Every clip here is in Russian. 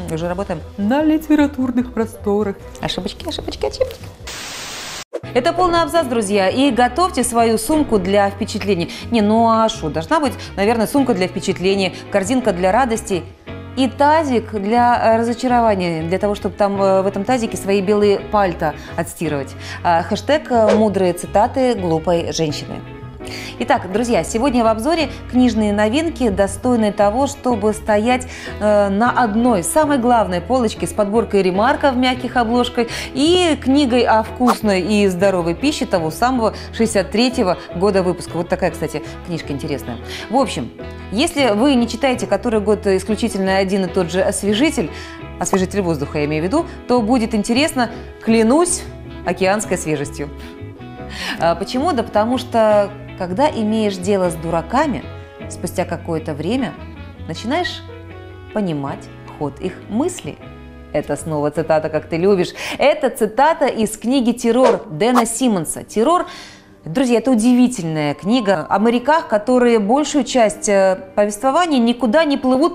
Уже работаем на литературных просторах. Ошибочки, ошибочки, ошибочки. Это полный абзац, друзья. И готовьте свою сумку для впечатлений. Ну а что? Должна быть, наверное, сумка для впечатлений, корзинка для радости и тазик для разочарования, для того, чтобы там в этом тазике свои белые пальто отстирывать. Хэштег «Мудрые цитаты глупой женщины». Итак, друзья, сегодня в обзоре книжные новинки, достойные того, чтобы стоять на одной, самой главной полочке с подборкой ремарков в мягких обложках и книгой о вкусной и здоровой пище того самого 63-го года выпуска. Вот такая, кстати, книжка интересная. В общем, если вы не читаете который год исключительно один и тот же освежитель воздуха я имею в виду, то будет интересно, клянусь, океанской свежестью. Почему? Да потому что, когда имеешь дело с дураками, спустя какое-то время начинаешь понимать ход их мыслей. Это снова цитата, как ты любишь. Это цитата из книги «Террор» Дэна Симмонса. «Террор», друзья, это удивительная книга о моряках, которые большую часть повествования никуда не плывут,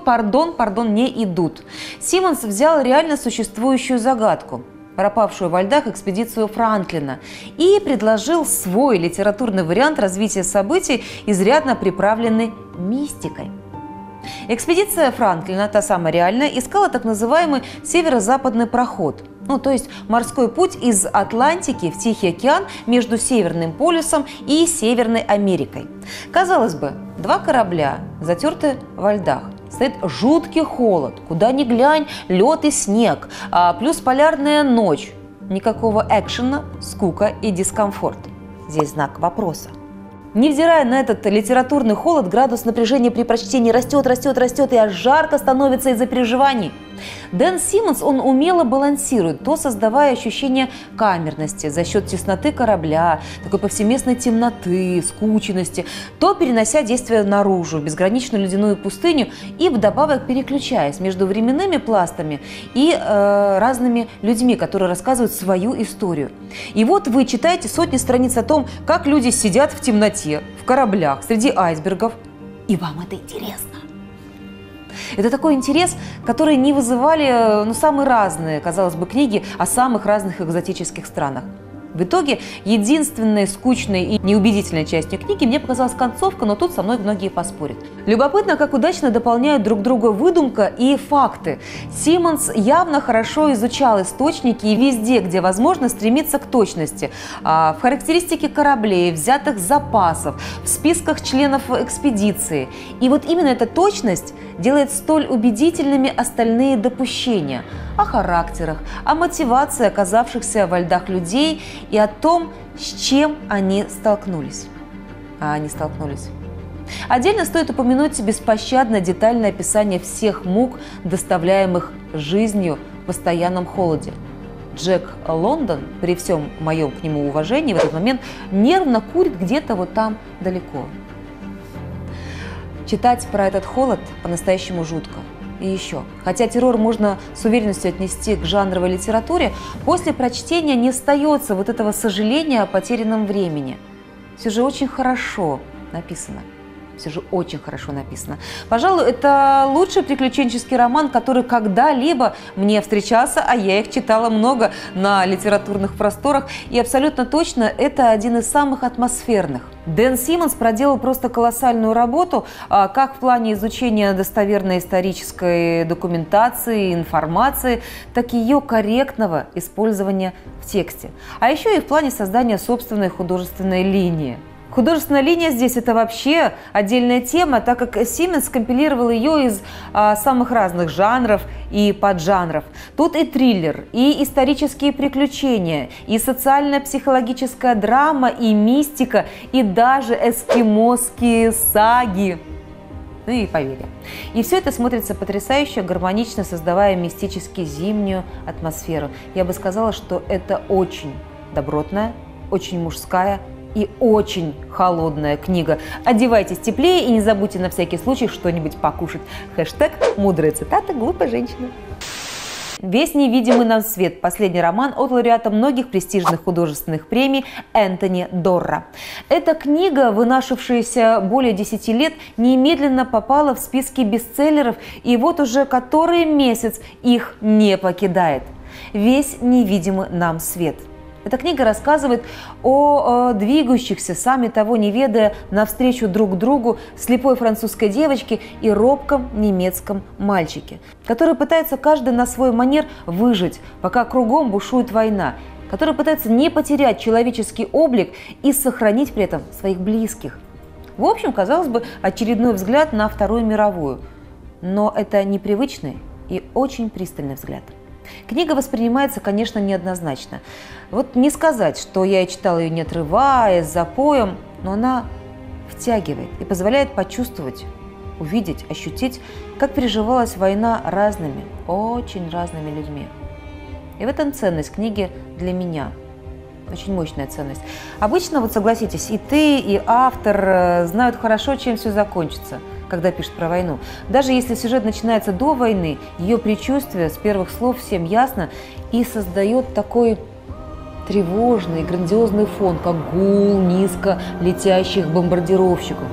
не идут. Симмонс взял реально существующую загадку, пропавшую во льдах экспедицию Франклина, и предложил свой литературный вариант развития событий, изрядно приправленный мистикой. Экспедиция Франклина, та самая реальная, искала так называемый северо-западный проход, то есть морской путь из Атлантики в Тихий океан между Северным полюсом и Северной Америкой. Казалось бы, два корабля затерты во льдах. Стоит жуткий холод, куда ни глянь, лед и снег, плюс полярная ночь. Никакого экшена, скука и дискомфорт. Здесь знак вопроса. Невзирая на этот литературный холод, градус напряжения при прочтении растет, и аж жарко становится из-за переживаний. Дэн Симмонс, он умело балансирует, то создавая ощущение камерности за счет тесноты корабля, такой повсеместной темноты, скученности, то перенося действие наружу, в безграничную ледяную пустыню и вдобавок переключаясь между временными пластами и разными людьми, которые рассказывают свою историю. И вот вы читаете сотни страниц о том, как люди сидят в темноте, в кораблях, среди айсбергов, и вам это интересно. Это такой интерес, который не вызывали самые разные, казалось бы, книги о самых разных экзотических странах. В итоге единственной скучной и неубедительной частью книги мне показалась концовка, но тут со мной многие поспорят. Любопытно, как удачно дополняют друг друга выдумка и факты. Симмонс явно хорошо изучал источники и везде, где возможно, стремится к точности. В характеристике кораблей, взятых запасов, в списках членов экспедиции. И вот именно эта точность делает столь убедительными остальные допущения о характерах, о мотивации оказавшихся во льдах людей и о том, с чем они столкнулись. А они столкнулись. Отдельно стоит упомянуть беспощадное детальное описание всех мук, доставляемых жизнью в постоянном холоде. Джек Лондон, при всем моем к нему уважении, в этот момент нервно курит где-то вот там далеко. Читать про этот холод по-настоящему жутко. И еще, хотя террор можно с уверенностью отнести к жанровой литературе, после прочтения не остается вот этого сожаления о потерянном времени. Все же очень хорошо написано. Пожалуй, это лучший приключенческий роман, который когда-либо мне встречался, а я их читала много на литературных просторах, и абсолютно точно это один из самых атмосферных. Дэн Симмонс проделал просто колоссальную работу, как в плане изучения достоверной исторической документации, информации, так и ее корректного использования в тексте. А еще и в плане создания собственной художественной линии. Художественная линия здесь – это вообще отдельная тема, так как Симмонс компилировал ее из самых разных жанров и поджанров. Тут и триллер, и исторические приключения, и социально-психологическая драма, и мистика, и даже эскимосские саги. Ну и поверье. И все это смотрится потрясающе, гармонично, создавая мистически зимнюю атмосферу. Я бы сказала, что это очень добротная, очень мужская и очень холодная книга. Одевайтесь теплее и не забудьте на всякий случай что-нибудь покушать. Хэштег «Мудрые цитаты глупой женщины». «Весь невидимый нам свет» – последний роман от лауреата многих престижных художественных премий Энтони Дорра. Эта книга, вынашившаяся более 10 лет, немедленно попала в списки бестселлеров, и вот уже который месяц их не покидает. «Весь невидимый нам свет». Эта книга рассказывает о двигающихся, сами того не ведая, навстречу друг другу слепой французской девочке и робком немецком мальчике, которые пытаются каждый на свой манер выжить, пока кругом бушует война, которые пытаются не потерять человеческий облик и сохранить при этом своих близких. В общем, казалось бы, очередной взгляд на Вторую мировую, но это непривычный и очень пристальный взгляд. Книга воспринимается, конечно, неоднозначно. Вот не сказать, что я читала ее не отрываясь, запоем, но она втягивает и позволяет почувствовать, увидеть, ощутить, как переживалась война разными, очень разными людьми. И в этом ценность книги для меня. Очень мощная ценность. Обычно, вот согласитесь, и ты, и автор знают хорошо, чем все закончится, когда пишет про войну. Даже если сюжет начинается до войны, ее предчувствие с первых слов всем ясно и создает такой тревожный, грандиозный фон, как гул низко летящих бомбардировщиков.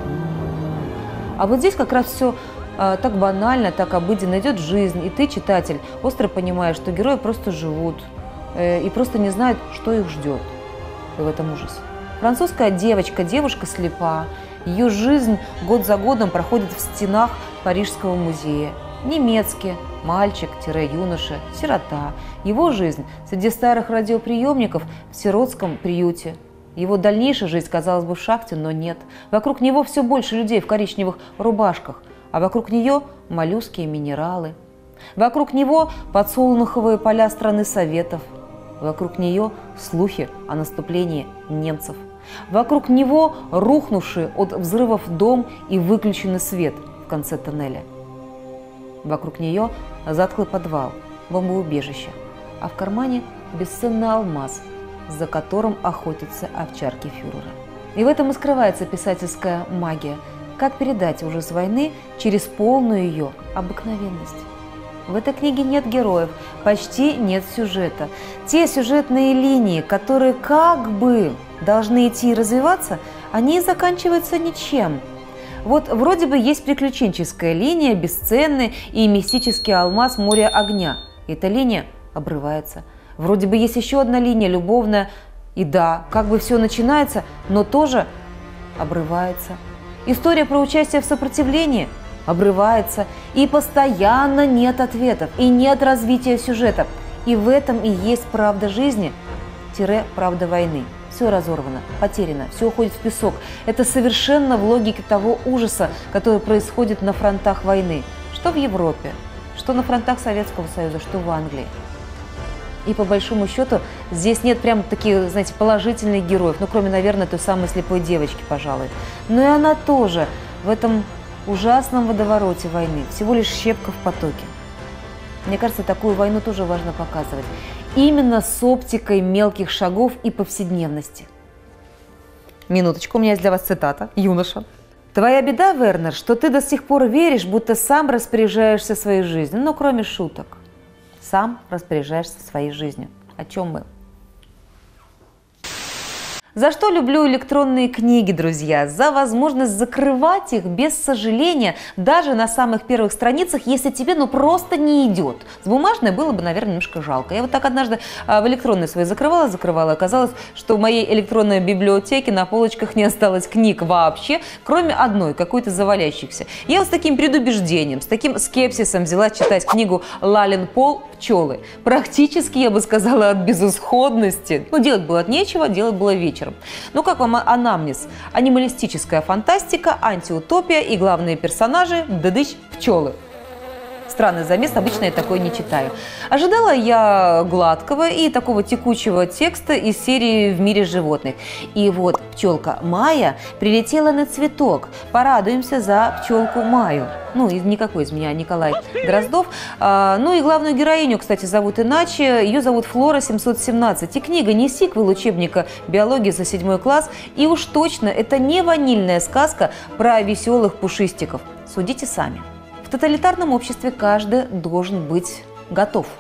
А вот здесь как раз все так банально, так обыденно, идет жизнь, и ты, читатель, остро понимаешь, что герои просто живут и просто не знают, что их ждет. И в этом ужас. Французская девушка слепа. Ее жизнь год за годом проходит в стенах Парижского музея. Немецкий мальчик-юноша, сирота. Его жизнь среди старых радиоприемников в сиротском приюте. Его дальнейшая жизнь, казалось бы, в шахте, но нет. Вокруг него все больше людей в коричневых рубашках, а вокруг нее моллюски и минералы. Вокруг него подсолнуховые поля страны Советов. Вокруг нее слухи о наступлении немцев. Вокруг него рухнувший от взрывов дом и выключенный свет в конце тоннеля. Вокруг нее затхлый подвал, бомбоубежище, а в кармане бесценный алмаз, за которым охотятся овчарки фюрера. И в этом и скрывается писательская магия. Как передать ужас войны через полную ее обыкновенность? В этой книге нет героев, почти нет сюжета. Те сюжетные линии, которые как бы должны идти и развиваться, они заканчиваются ничем. Вот вроде бы есть приключенческая линия, бесценный и мистический алмаз моря огня. Эта линия обрывается. Вроде бы есть еще одна линия, любовная, и да, как бы все начинается, но тоже обрывается. История про участие в сопротивлении обрывается, и постоянно нет ответов, и нет развития сюжета. И в этом и есть правда жизни – правда войны. Все разорвано, потеряно, все уходит в песок. Это совершенно в логике того ужаса, который происходит на фронтах войны. Что в Европе, что на фронтах Советского Союза, что в Англии. И по большому счету здесь нет прям таких, знаете, положительных героев, ну кроме, наверное, той самой слепой девочки, пожалуй. Но и она тоже в этом ужасном водовороте войны, всего лишь щепка в потоке. Мне кажется, такую войну тоже важно показывать. Именно с оптикой мелких шагов и повседневности. Минуточку, у меня есть для вас цитата. Юноша. «Твоя беда, Вернер, что ты до сих пор веришь, будто сам распоряжаешься своей жизнью. Ну, кроме шуток. Сам распоряжаешься своей жизнью». О чем мы? За что люблю электронные книги, друзья? За возможность закрывать их без сожаления, даже на самых первых страницах, если тебе ну просто не идет. С бумажной было бы, наверное, немножко жалко. Я вот так однажды в электронной своей закрывала. Оказалось, что в моей электронной библиотеке на полочках не осталось книг вообще, кроме одной, какой-то завалящейся. Я вот с таким предубеждением, с таким скепсисом взяла читать книгу Лален Пол «Пчелы». Практически, я бы сказала, от безысходности. Но делать было нечего, делать было вечером. Ну как вам анамнез? Анималистическая фантастика, антиутопия и главные персонажи – пчелы. Странный замес, обычно я такое не читаю. Ожидала я гладкого и такого текучего текста из серии «В мире животных». И вот пчелка Майя прилетела на цветок. Порадуемся за пчелку Майю. Ну, никакой из меня Николай Дроздов. Ну и главную героиню, кстати, зовут иначе. Ее зовут Флора 717. И книга не сиквел учебника биологии за 7 класс. И уж точно это не ванильная сказка про веселых пушистиков. Судите сами. В тоталитарном обществе каждый должен быть готов.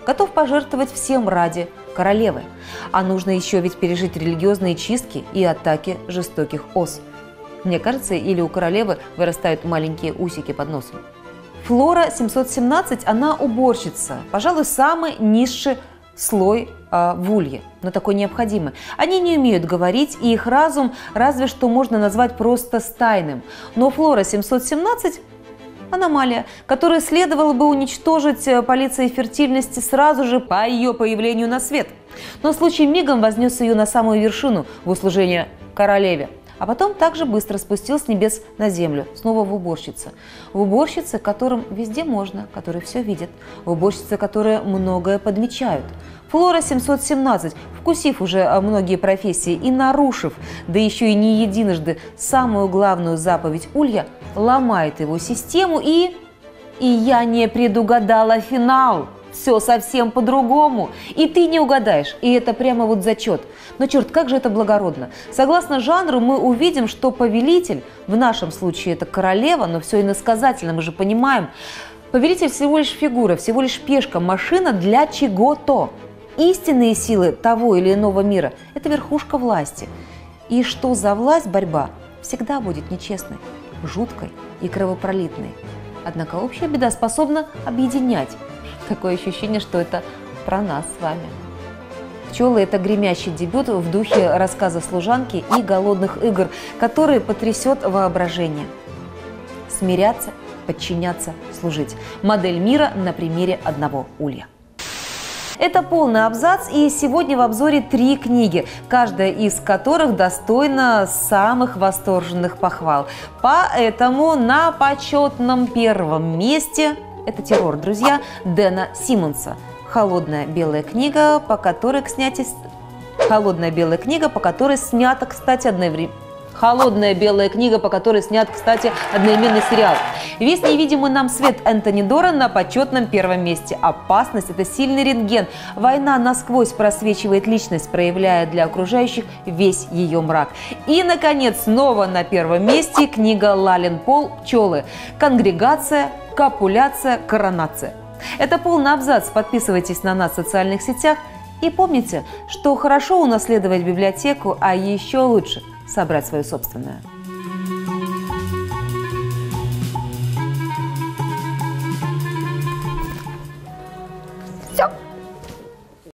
готов пожертвовать всем ради королевы. А нужно еще ведь пережить религиозные чистки и атаки жестоких ос. Мне кажется, или у королевы вырастают маленькие усики под носом. Флора 717, она уборщица, пожалуй, самый низший слой в улье, но такой необходимый. Они не умеют говорить, и их разум разве что можно назвать просто стайным. Но Флора 717 – аномалия, которую следовало бы уничтожить полицией фертильности сразу же по ее появлению на свет. Но случай мигом вознес ее на самую вершину в услужение королеве. А потом также быстро спустил с небес на землю, снова в уборщице. В уборщице, которым везде можно, которые все видят. В уборщице, которые многое подмечают. Флора 717, вкусив уже многие профессии и нарушив, да еще и не единожды, самую главную заповедь улья, ломает его систему и я не предугадала финал. Все совсем по-другому. И ты не угадаешь. И это прямо вот зачет. Но черт, как же это благородно. Согласно жанру мы увидим, что повелитель, в нашем случае это королева, но все иносказательно, мы же понимаем. Повелитель всего лишь фигура, всего лишь пешка, машина для чего-то. Истинные силы того или иного мира – это верхушка власти. И что за власть борьба всегда будет нечестной, жуткой и кровопролитной. Однако общая беда способна объединять. Такое ощущение, что это про нас с вами. «Пчелы» – это гремящий дебют в духе рассказа служанки и голодных игр, который потрясет воображение. Смиряться, подчиняться, служить. Модель мира на примере одного улья. Это полный абзац, и сегодня в обзоре 3 книги, каждая из которых достойна самых восторженных похвал. Поэтому на почетном первом месте это «Террор, друзья» Дэна Симмонса. Холодная белая книга, по которой снято, кстати, одноименный сериал. Весь невидимый нам свет Энтони Дора на почетном первом месте. Опасность – это сильный рентген. Война насквозь просвечивает личность, проявляя для окружающих весь ее мрак. И, наконец, снова на первом месте книга Лален Пол «Пчелы». Конгрегация, копуляция, коронация. Это полный абзац. Подписывайтесь на нас в социальных сетях. И помните, что хорошо унаследовать библиотеку, а еще лучше собрать свою собственную.